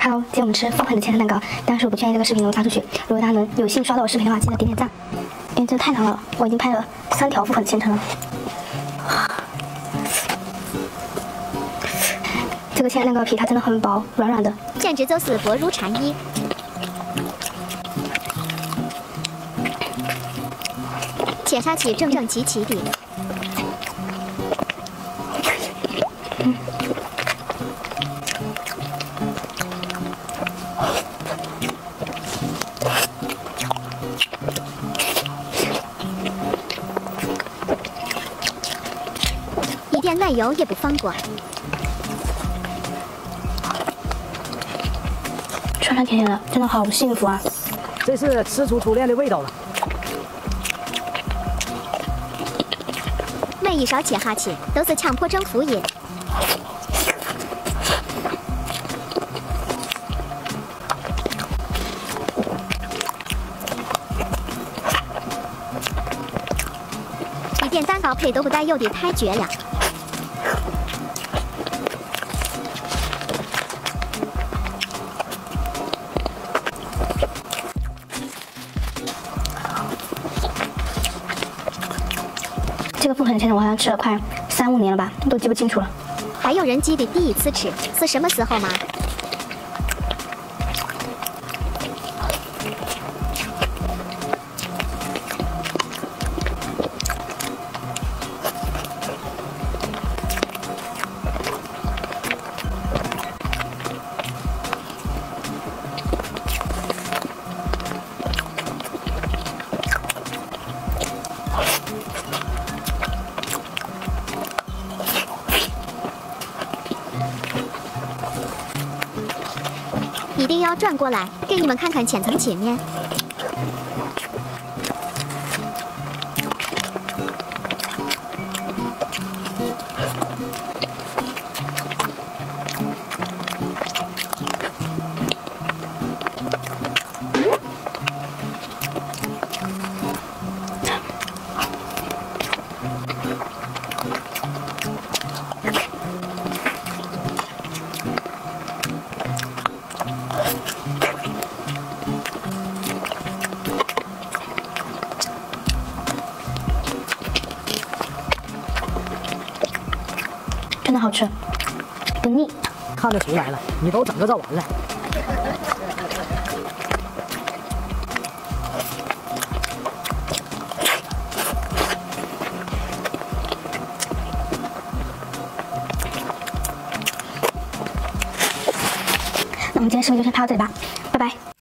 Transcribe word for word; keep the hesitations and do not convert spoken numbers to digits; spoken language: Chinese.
Hello，今天我们吃放狠的千层蛋糕，但是我不确定这个视频能发出去。如果大家能有幸刷到我视频的话，记得点点赞，因为真的太难了，我已经拍了三条复粉的千层了。这个千层蛋糕皮它真的很薄，软软的， 简直就是薄如蝉衣。切下去整整齐齐的。嗯。 一点奶油也不放过， 酸酸甜甜的，真的好幸福啊！ 这是吃出初恋的味道了。 每一勺切下去都是强迫症福音。一点蛋糕配都不带有的，太绝了！ 这个复粉千层我好像吃了快三五年了吧，都记不清楚了。 还有人记得第一次吃是什么时候吗？ 一定要转过来，给你们看看千层切面。 真的好吃，不腻。 看得出来了，你都整个这完了。 那我们今天视频就先拍到这里吧，拜拜。